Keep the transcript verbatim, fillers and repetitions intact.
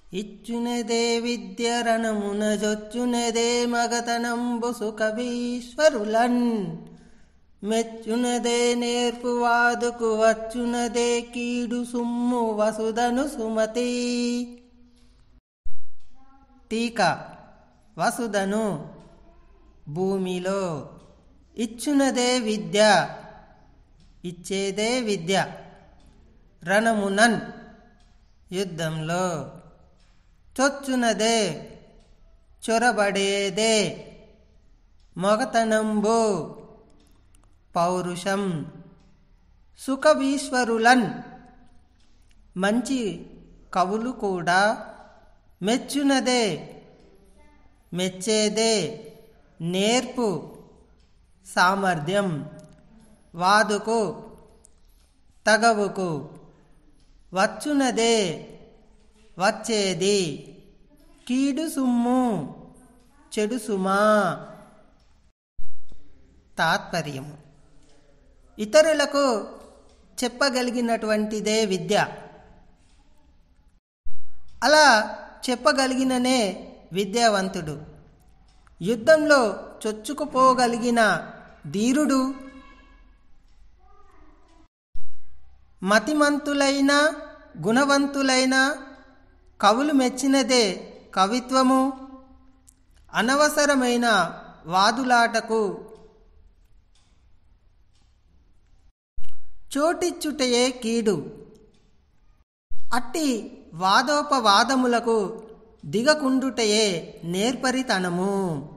ఇచ్చునదే విద్య రణమున జొచ్చునదే మగతనంబు సుకవీశ్వరులన్ మెచ్చునదే నేర్పు వాదుకు వచ్చునదే కీడు సుమ్ము వసుధను సుమతి. టీకా. వసుధను భూమిలో, ఇచ్చునదే విద్య ఇచ్చేదే విద్య, రణమునన్ యుద్ధంలో, చొచ్చునదే చొరబడేదే, మొగతనంబు పౌరుషం, సుకవీశ్వరులన్ మంచి కవులు కూడా, మెచ్చునదే మెచ్చేదే, నేర్పు సామర్థ్యం, వాదుకు తగవుకు, వచ్చునదే వచ్చేది, కీడు సుమ్ము చెడు సుమా. తాత్పర్యము: ఇతరులకు చెప్పగలిగినటువంటిదే విద్య. అలా చెప్పగలిగిననే విద్యావంతుడు. యుద్ధంలో చొచ్చుకుపోగలిగిన ధీరుడు. మతిమంతులైన గుణవంతులైన కవులు మెచ్చినదే కవిత్వము. అనవసరమైన వాదులాటకు చోటిచ్చుటయే కీడు. అట్టి వాదోపవాదములకు దిగకుండుటయే నేర్పరితనము.